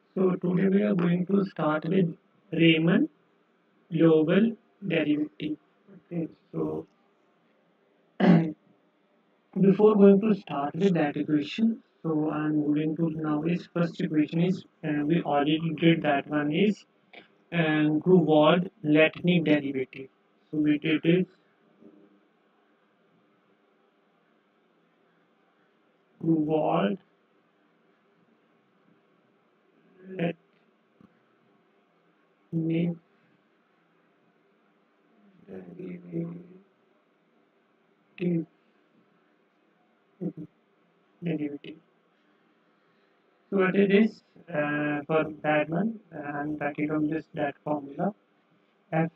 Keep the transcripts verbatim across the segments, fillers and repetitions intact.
So today we are going to start with Riemann global derivative. Okay, so before going to start with that equation, so I'm going to now is first equation is uh, we already did that one is uh, Gruwald-Letni derivative. So we did is Gruwald-Letni derivative. derivative. So what it is uh, for that one, uh, I'm writing down just that formula f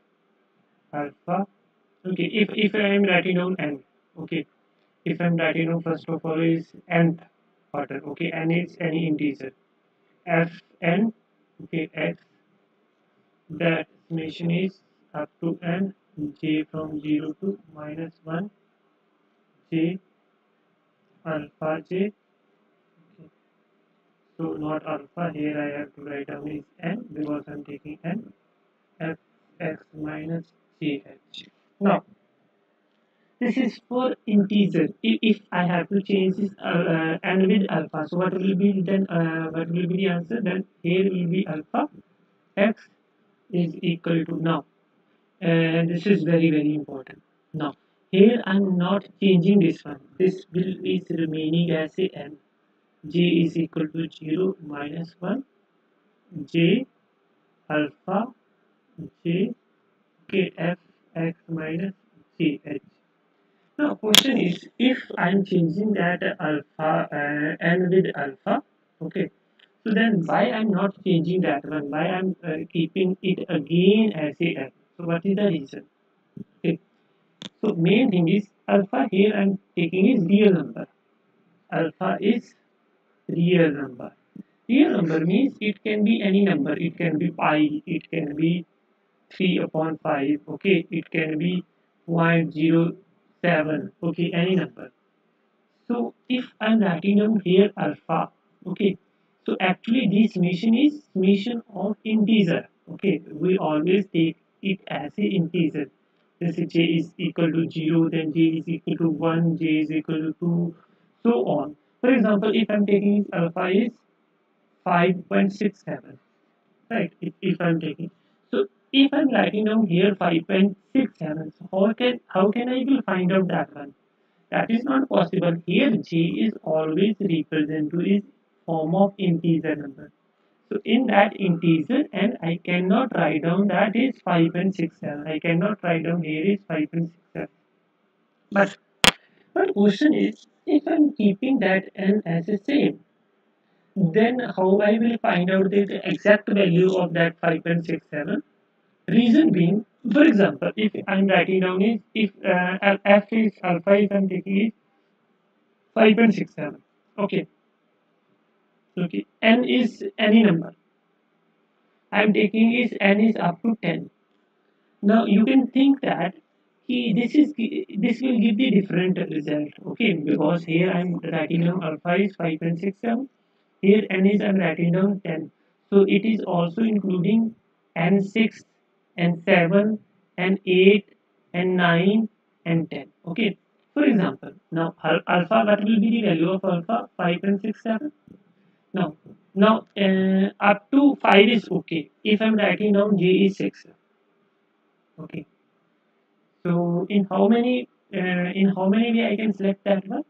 alpha. Okay, if if I am writing down n, okay, if I'm writing down first of all is nth order, okay, n is any integer, f n, okay, x, the summation is up to n, j from zero to minus one, j alpha j. Okay. So not alpha here I have to write down is n because I'm taking n f x minus ch. Now this is for integer. If, if I have to change this uh, uh, and with alpha, so what will be then? Uh, what will be the answer? Then here will be alpha x is equal to now. And this is very very important. Now here I'm not changing this one. This will is remaining as a n. J is equal to zero minus one. J alpha j k f x minus ch. Now, question is if I'm changing that alpha uh, n with alpha, okay. So then why I'm not changing that one? Why I'm uh, keeping it again as a n? So what is the reason? Okay. So main thing is alpha here I'm taking is real number. Alpha is real number. Real number means it can be any number. It can be pi. It can be three upon five. Okay. It can be zero point zero seven. Okay. Any number. So if I'm writing down here alpha, okay. So actually this summation is summation of integer. Okay, we always take it as a integer. Let's say j is equal to zero, then j is equal to one, j is equal to two, so on. For example, if I'm taking alpha is five point six seven, right? If, if I'm taking, so if I'm writing down here five point six seven, so how can how can I will find out that one? That is not possible. Here j is always represented to its form of integer number. So in that integer and I cannot write down that is five point six seven. I cannot write down here is five point six seven. But but question is if I'm keeping that n as the same, then how I will find out the exact value of that five point six seven? Reason being, for example, if I'm writing down is if uh, f is alpha is I'm taking is five point six seven. Okay, okay. N is any number. I'm taking is n is up to ten. Now you can think that he, this is this will give the different result. Okay, because here I'm writing down alpha is five point six seven. Here n is I'm writing down ten. So it is also including n six, n seven, n eight, n nine, and ten. Okay. For example, now alpha, what will be the value of alpha? five point six seven. Now, now uh, up to five is okay. If I'm writing down j is six, okay. So in how many uh, in how many way I can select that one?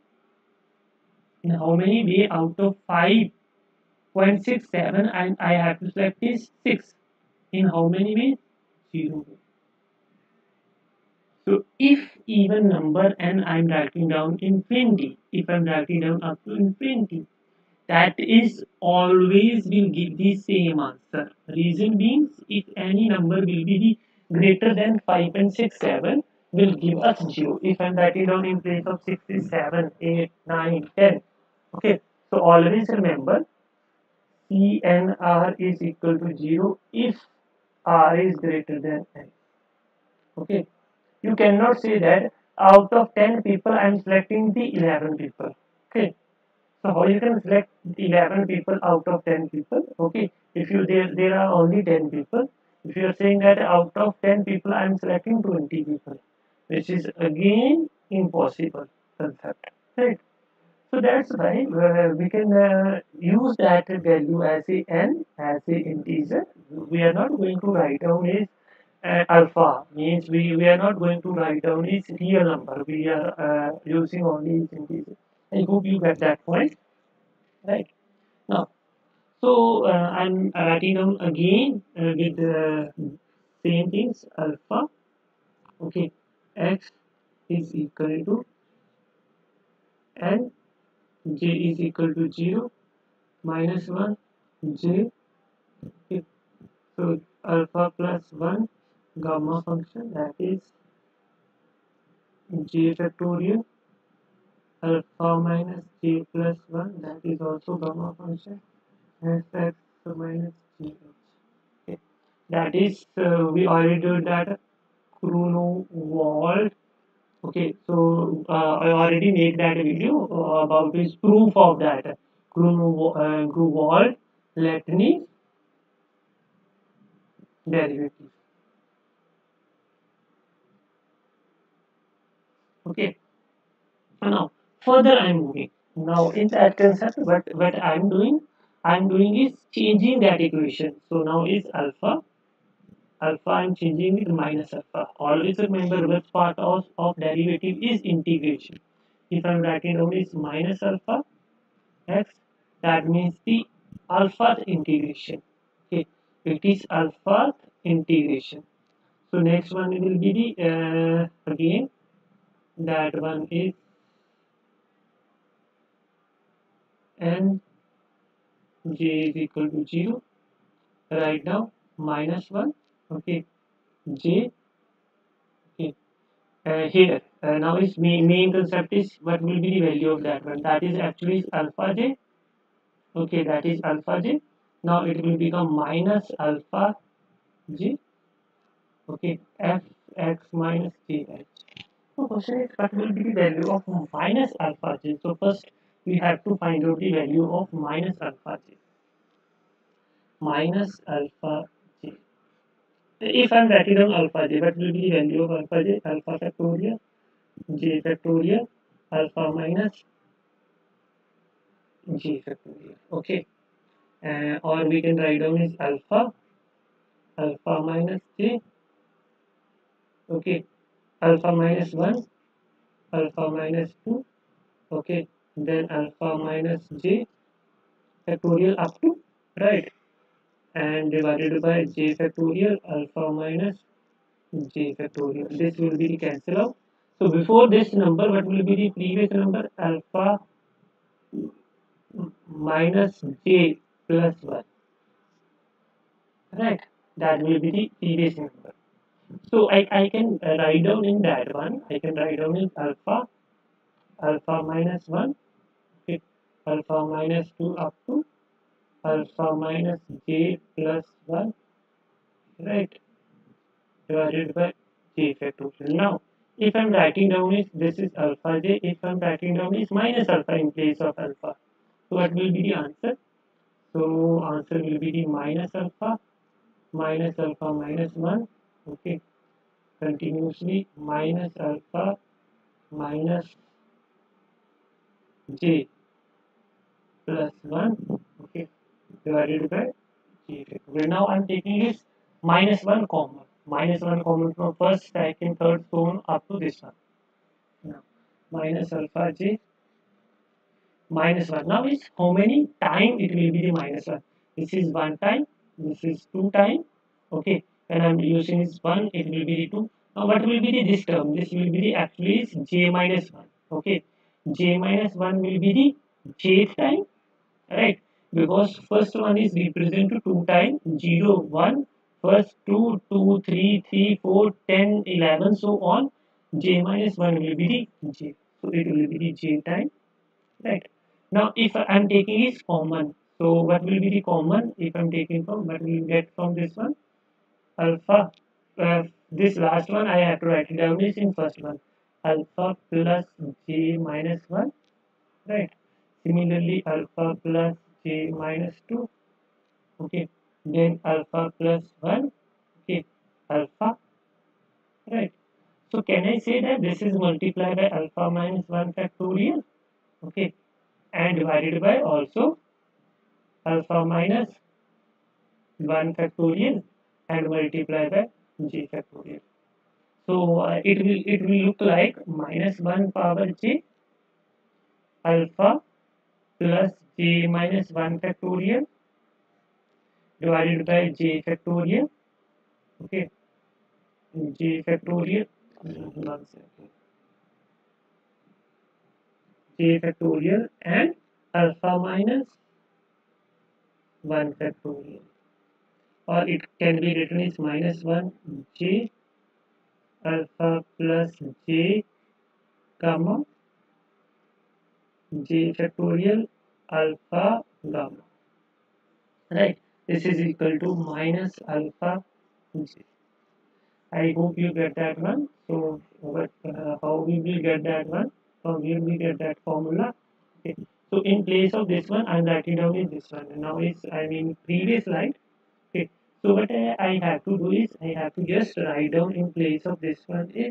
In how many way out of five point six seven and I have to select is six. In how many ways? Zero. So if even number n I'm writing down in twenty, if I'm writing down up to infinity, that is always will give the same answer. Reason being, if any number will be the greater than five and six, seven will give us zero. If I'm writing down in place of six is seven, eight, nine, ten. Okay, so always remember C N R is equal to zero if R is greater than N. Okay, you cannot say that out of ten people I'm selecting the eleven people. Okay, So how you can select eleven people out of ten people? Okay, if you there there are only ten people. If you are saying that out of ten people I am selecting twenty people, which is again impossible concept, right? So that's why uh, we can uh, use that value as a n as a integer. We are not going to write down is uh, alpha, means we, we are not going to write down its real number. We are uh, using only its integer. I hope you get that point, right? Now, so uh, I'm writing down again uh, with the same things alpha. Okay, x is equal to n, j is equal to zero, minus one, j. Okay. So alpha plus one gamma function, that is j factorial, alpha minus j plus one, that is also gamma function, fx minus gh. Okay. That is uh, we already did that Grunewald. Okay, so uh, I already made that video uh, about this proof of that Grunewald uh, Grunewald Leibniz derivative. Okay, so now further I'm moving. Now in that concept, what what I'm doing, I'm doing is changing that equation. So now is alpha alpha I'm changing with minus alpha. Always remember which part of, of derivative is integration. If I'm writing down is minus alpha x, that means the alpha integration. Okay, it is alpha integration. So next one will be the uh, again that one is n j is equal to zero. Right now minus one. Okay, j. Okay, uh, here uh, now is main, main concept is what will be the value of that one, that is actually is alpha j. Okay, that is alpha j. Now it will become minus alpha j. Okay, fx minus jh. So question is what will be the value of minus alpha j. So first we have to find out the value of minus alpha j. Minus alpha j. If I'm writing down alpha j, what will be the value of alpha j? Alpha factorial j factorial alpha minus j factorial. Okay, uh, or we can write down is alpha alpha minus j. Okay, alpha minus one, alpha minus two. Okay, then alpha minus j factorial up to, right, and divided by j factorial alpha minus j factorial. This will be the cancel out. So before this number, what will be the previous number? Alpha minus j plus one, right? That will be the previous number. So I, I can uh, write down in that one, I can write down in alpha, alpha minus one, okay, alpha minus two up to alpha minus j plus one, right, divided by j factorial. Now, if I'm writing down is this is alpha j, if I'm writing down is minus alpha in place of alpha. So what will be the answer? So answer will be the minus alpha, minus alpha minus one, okay, continuously minus alpha minus j plus one, okay, divided by j factorial. Now I'm taking this minus one common, minus one common from first, second, third, so on up to this one. Now minus alpha j minus one. Now is how many time it will be the minus one? This is one time, this is two time, okay. When I'm using this one, it will be the two. Now what will be the this term? This will be the actually is j minus one, okay. J minus one will be the jth time, right? Because first one is represent to two time, zero, one, first two, two, three, three, four, ten, eleven, so on. J minus one will be the j. So it will be the j time, right? Now if I'm taking is common, so what will be the common if I'm taking from, what will you get from this one? Alpha, uh, this last one I have to write it down is in first one. Alpha plus j minus one, right? Similarly, alpha plus j minus two. Okay, then alpha plus one. Okay, alpha, right? So can I say that this is multiplied by alpha minus one factorial? Okay, and divided by also alpha minus one factorial and multiply by j factorial. So uh, it will it will look like minus one power j alpha plus j minus one factorial divided by j factorial. Okay, j factorial. One second. J factorial and alpha minus one factorial, or it can be written as minus one j alpha plus j gamma j factorial alpha gamma, right? This is equal to minus alpha j. I hope you get that one. So what, uh, how we will get that one? From where we get that formula? Okay. So in place of this one, I'm writing down in this one. Now is I mean previous slide. Okay. So what I, I have to do is I have to just write down in place of this one is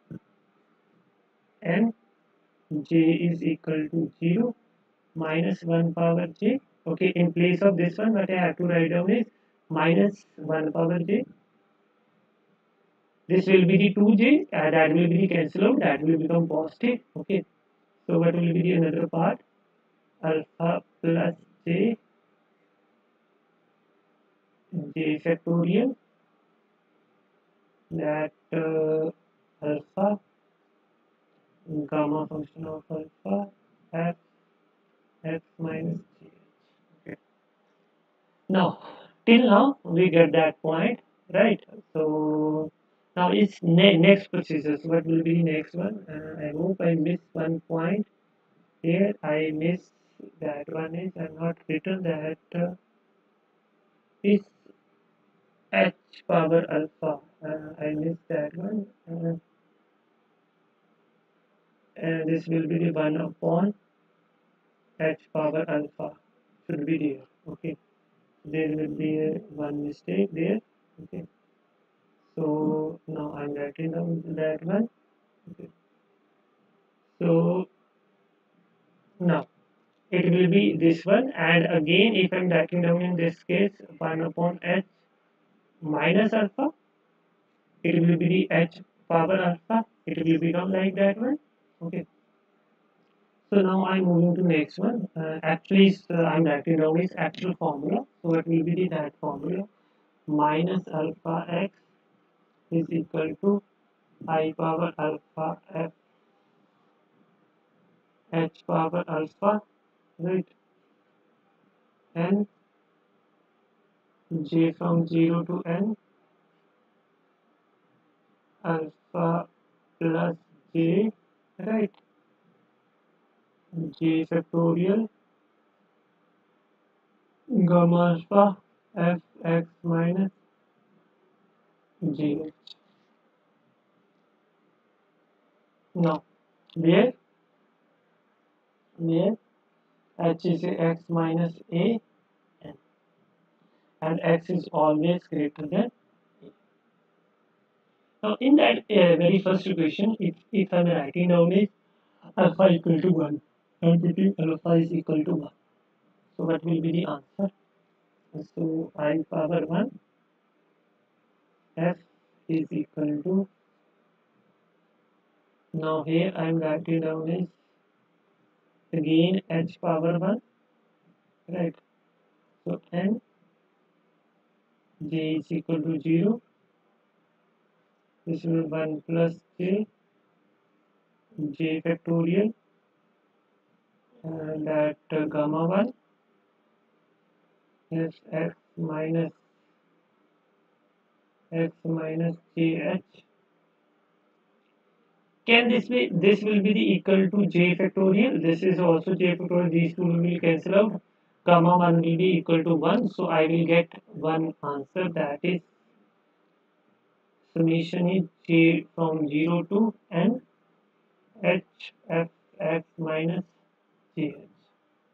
n j is equal to zero minus one power j. Okay. In place of this one, what I have to write down is minus one power j. This will be the two j, uh, that will be cancelled out, that will become positive. Okay. So what will be the another part? Alpha plus j, j factorial, that uh, alpha, gamma function of alpha, f, x minus j. Okay. Now, till now we get that point, right? So now is ne next procedure. So what will be the next one? Uh, I hope I missed one point. Here I miss that one is I not written that uh, is h power alpha. Uh, I missed that one. Uh, and this will be the one upon h power alpha should be there. Okay, there will be a one mistake there. Okay, so now I'm writing down that one. Okay, so now it will be this one, and again if I'm writing down in this case one upon h minus alpha, it will be the h power alpha. It will become like that one. Okay. So now I'm moving to next one. Uh, actually, uh, I'm writing down its actual formula. So it will be the that formula minus alpha x is equal to I power alpha f h power alpha, right, and j from zero to n alpha plus j, right, j factorial gamma alpha f x minus j. Now, where where h is x minus a n, and x is always greater than a. Now, in that uh, very first equation, if, if I'm writing down is alpha equal to one, I'm putting alpha is equal to one. So, what will be the answer? So, I power one, f is equal to, now here I'm writing down is again h power one, right? So, n j is equal to zero. This will be one plus j, j factorial, and that uh, gamma one is x minus x minus jh. Can this be, this will be the equal to j factorial, this is also j factorial, these two will cancel out, gamma one will be equal to one, so I will get one answer, that is summation is j from zero to n h f x minus jh.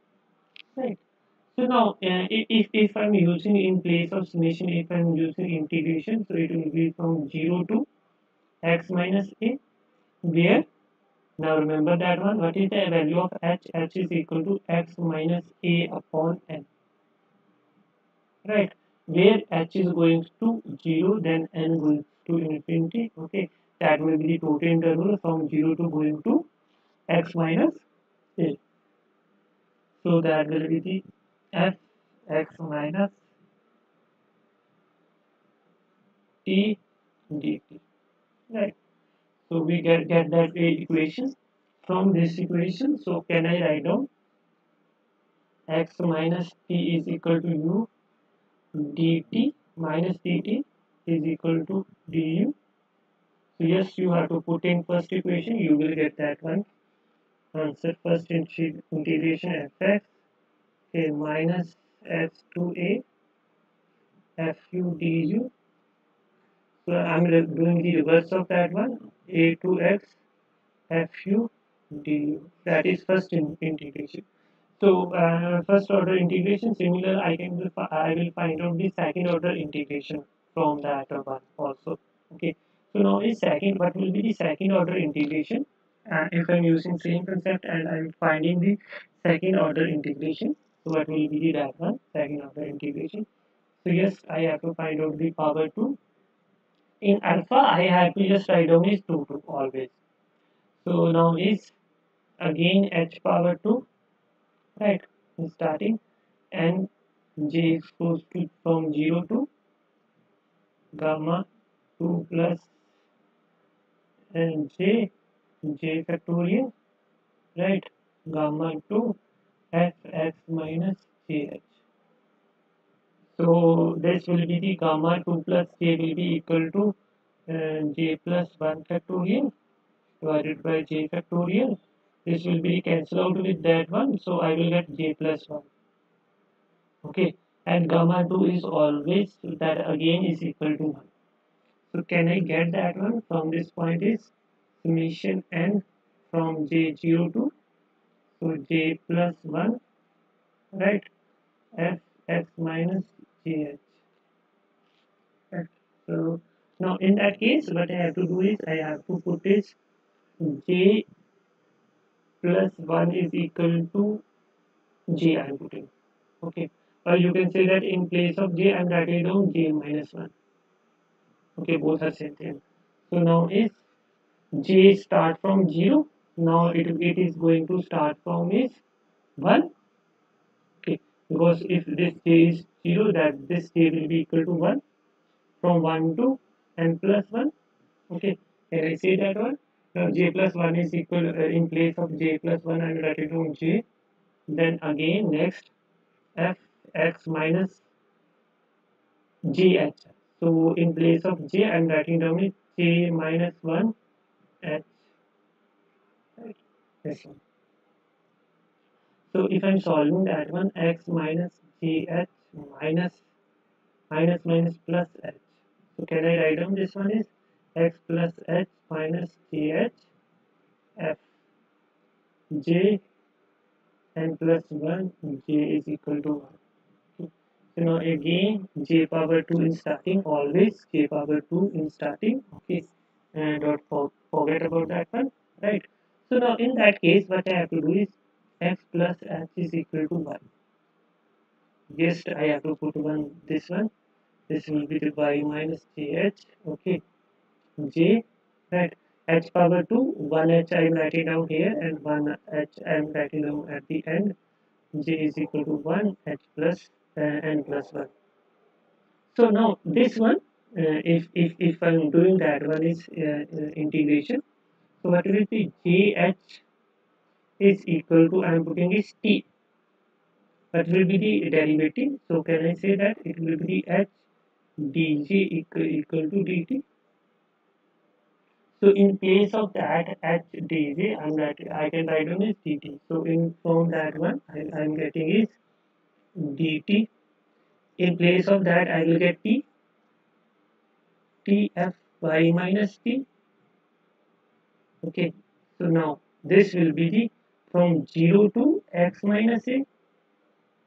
right? So now, uh, i- if, if I'm using in place of summation, if I'm using integration, so it will be from zero to x minus a, where, now remember that one, what is the value of h? H is equal to x minus a upon n, right? Where h is going to zero, then n goes to infinity, okay? That will be the total interval from zero to going to x minus a. So that will be the f x minus t dt, right? So we get, get that equation. From this equation, so can I write down x minus t is equal to u dt minus dt is equal to du. So yes, you have to put in first equation, you will get that one. Answer first integration fx, okay, minus f to a fu du. So I'm doing the reverse of that one, a to x fu du. That is first in integration. So uh, first order integration, similar I can I will find out the second order integration from that one also. Okay. So now is second, what will be the second order integration? Uh, if I'm using same concept and I'm finding the second order integration, so what will be the that one second order integration? So yes, I have to find out the power two. In alpha, I have to just write down is two two always. So now is again h power two, right? Starting, and j is goes to from zero to gamma two plus and j j factorial, right? Gamma two fx minus jh. So this will be the gamma two plus j will be equal to uh, j plus one factorial divided by j factorial. This will be cancelled out with that one, so I will get j plus one. Okay, and gamma two is always, that again is equal to one. So can I get that one from this point is summation n from j zero to, so j plus one, right, f x minus jh. Right. So now in that case, what I have to do is I have to put is j plus one is equal to j I am putting. Okay. Or you can say that in place of j I am writing down j minus one. Okay, both are same thing. So now is j start from zero. Now it, it is going to start from is one. Okay. Because if this j is zero, that this j will be equal to one. From one to n plus one. Okay. Can I say that one? Now j plus one is equal, uh, in place of j plus one I am writing down j. Then again next f x minus gh. So in place of j I am writing down it j minus one h. Right. This one. So if I'm solving that one, x minus gh minus minus minus plus h. So can I write down this one is x plus h minus gh f j n plus one, j is equal to one. Okay. So now again j power two in starting, always j power two in starting. Okay, and don't for, forget about that one, right? So now in that case what I have to do is x plus h is equal to one. Yes, I have to put one, this one. This will be the y minus jh. Okay, j, right? H power two, one h I am writing down here, and one h I am writing down at the end. J is equal to one, h plus uh, n plus one. So now this one, uh, if, if, if I am doing that one is uh, uh, integration. So what will be jh is equal to, I am putting is t. What will be the derivative? So can I say that it will be h dj equal, equal to dt. So in place of that h dj, I'm writing, I can write on is dt. So in from that one, I am getting is dt. In place of that, I will get t, tf y minus t. Okay. So now this will be the from zero to x minus a.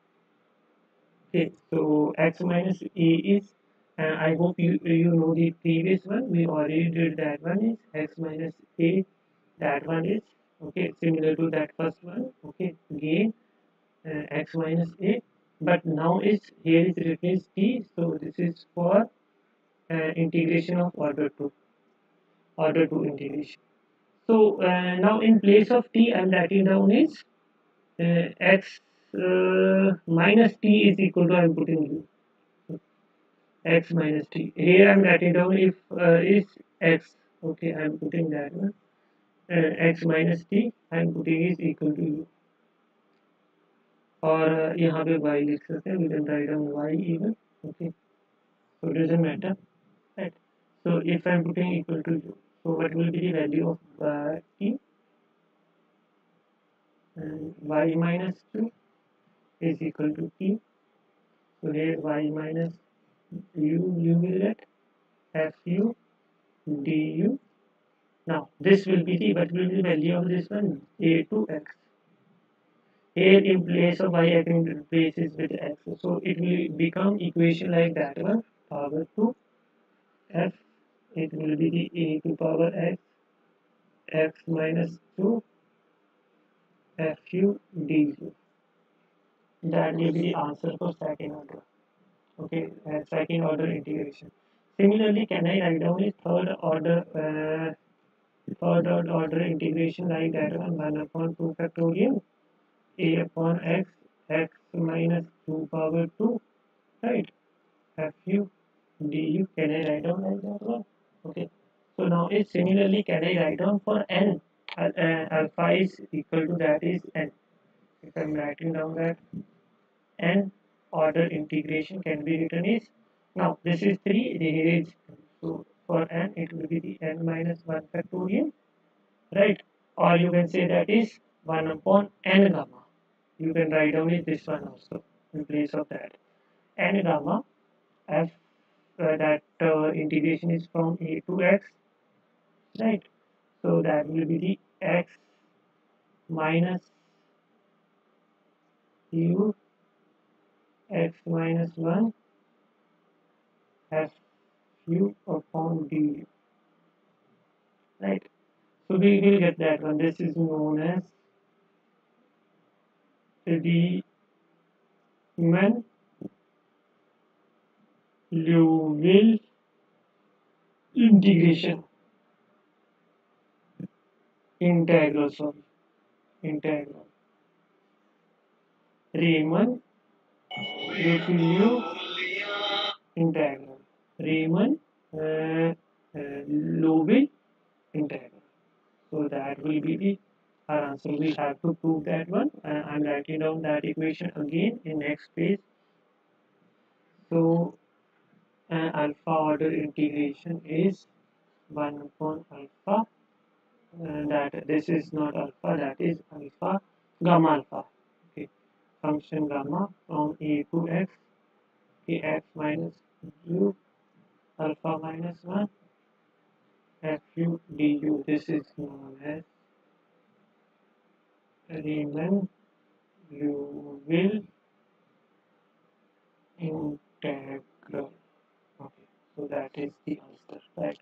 Okay, so x minus a is, uh, I hope you you know the previous one. We already did that one is x minus a. That one is okay, similar to that first one. Okay, again uh, x minus a, but now is here is reference t. So this is for uh, integration of order two, order two integration. So uh, now in place of t, I'm writing down is uh, x uh, minus t is equal to, I'm putting u x minus t. Here I'm writing down if uh, is x. Okay, I'm putting that one. Uh, x minus t I'm putting is equal to u. और uh, यहाँ पे y लिख सकते हैं. We can write down y even. Okay, so it doesn't matter, right? So if I'm putting equal to u, so what will be the value of uh, t? And y minus two is equal to t. So here y minus u, you will get fu du. Now this will be the, what will be the value of this one? A two x. Here in place of y I can replace it with x. So it will become equation like that one. Power two f. It will be the a to power x x minus two fu du. That will be the answer for second order. Okay, uh, second order integration. Similarly, can I write down a third order uh, third order integration like that one? one upon two factorial a upon x x minus two power two, right? Fu du. Can I write down like that one? Okay. So now it similarly can I write down for n? Uh, uh, alpha is equal to that is n. If I'm writing down that n order integration can be written is, now this is three, here is, so for n it will be the n minus one factorial, right? Or you can say that is one upon n gamma. You can write down it this one also in place of that n gamma f, uh, that uh, integration is from a to x, right? So that will be the x minus u x minus one f u upon du, right? So we will get that one. This is known as the Riemann-Liouville integration. Integral, sorry, integral. Riemann-Liouville integral. Riemann uh, uh, Liouville integral. So that will be the our answer. We have to prove that one. Uh, I'm writing down that equation again in next page. So uh, alpha order integration is one upon alpha, uh, that this is not alpha, that is alpha gamma alpha. Okay, function gamma from a to x, okay, x minus u alpha minus one fu du. This is known as Riemann Liouville integral. Okay, so that is the answer, right?